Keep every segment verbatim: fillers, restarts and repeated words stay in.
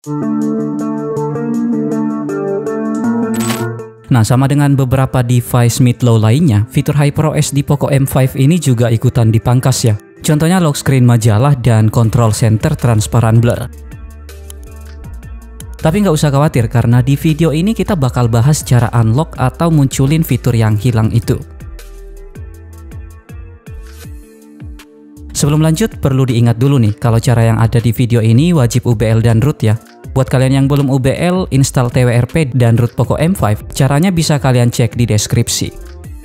Nah, sama dengan beberapa device mid-low lainnya, fitur HyperOS di Poco M lima ini juga ikutan dipangkas ya. Contohnya lock screen majalah dan control center transparan blur. Tapi nggak usah khawatir karena di video ini kita bakal bahas cara unlock atau munculin fitur yang hilang itu. Sebelum lanjut, perlu diingat dulu nih, kalau cara yang ada di video ini wajib U B L dan root ya. Buat kalian yang belum U B L, install T W R P dan root Poco M lima, caranya bisa kalian cek di deskripsi.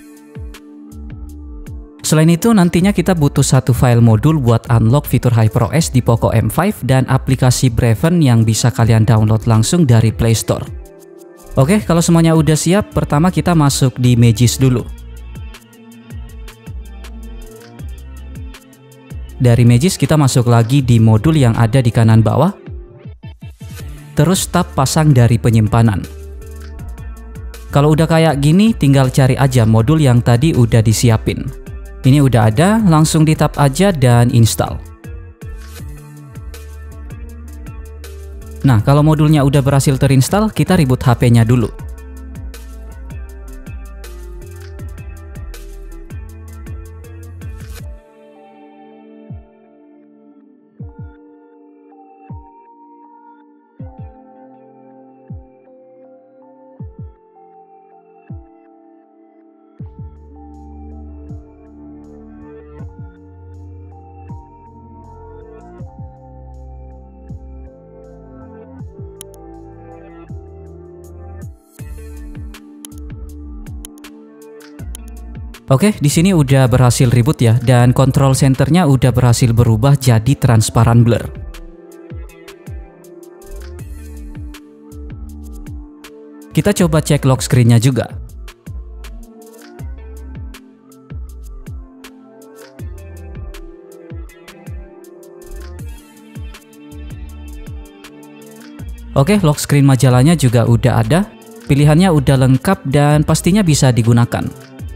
Selain itu, nantinya kita butuh satu file modul buat unlock fitur HyperOS di Poco M lima dan aplikasi Braven yang bisa kalian download langsung dari Play Store. Oke, kalau semuanya udah siap, pertama kita masuk di Magis dulu. Dari Magis kita masuk lagi di modul yang ada di kanan bawah. Terus tab pasang dari penyimpanan. Kalau udah kayak gini, tinggal cari aja modul yang tadi udah disiapin. Ini udah ada, langsung di tab aja dan install. Nah, kalau modulnya udah berhasil terinstall, kita reboot H P-nya dulu. Oke, di sini udah berhasil reboot ya, dan control centernya udah berhasil berubah jadi transparan blur. Kita coba cek lock screen-nya juga. Oke, lock screen majalahnya juga udah ada. Pilihannya udah lengkap dan pastinya bisa digunakan.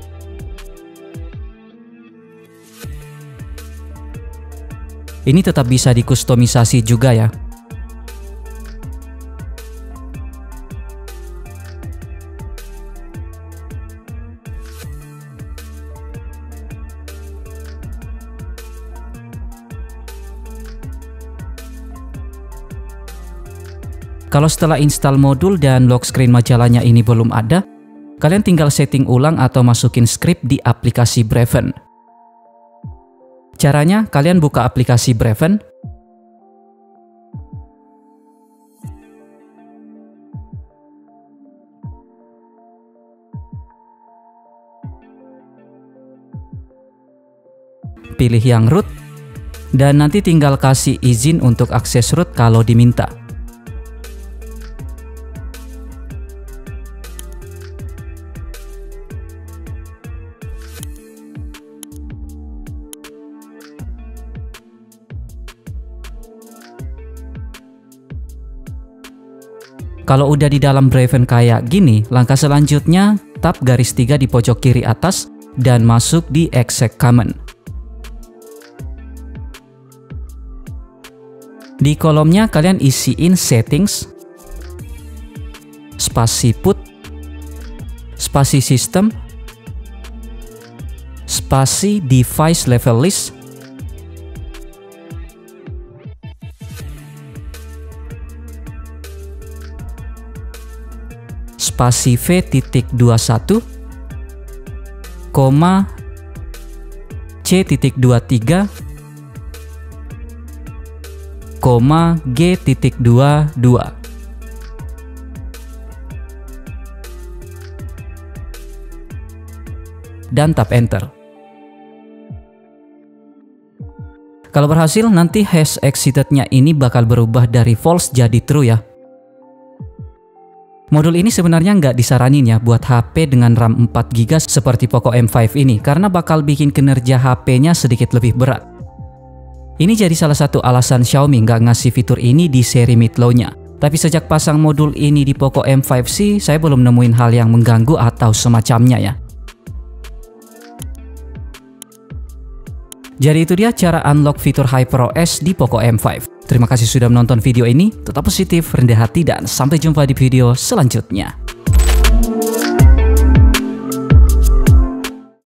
Ini tetap bisa dikustomisasi juga ya. Kalau setelah install modul dan lock screen majalahnya ini belum ada, kalian tinggal setting ulang atau masukin script di aplikasi Braven. Caranya, kalian buka aplikasi Braven. Pilih yang root, dan nanti tinggal kasih izin untuk akses root kalau diminta. Kalau udah di dalam Braven kayak gini, langkah selanjutnya tab garis tiga di pojok kiri atas dan masuk di Exec Command. Di kolomnya kalian isiin settings, spasi put, spasi system, spasi device level list, spasi V titik dua puluh satu, koma C titik dua puluh tiga, koma G titik dua puluh dua. Dan tap enter. Kalau berhasil, nanti hash exitednya ini bakal berubah dari false jadi true ya. Modul ini sebenarnya nggak disaranin ya buat H P dengan RAM empat giga seperti Poco M lima ini, karena bakal bikin kinerja H P-nya sedikit lebih berat. Ini jadi salah satu alasan Xiaomi nggak ngasih fitur ini di seri mid-low-nya. Tapi sejak pasang modul ini di Poco M lima sih, saya belum nemuin hal yang mengganggu atau semacamnya ya. Jadi itu dia cara unlock fitur HyperOS di Poco M lima. Terima kasih sudah menonton video ini, tetap positif, rendah hati, dan sampai jumpa di video selanjutnya.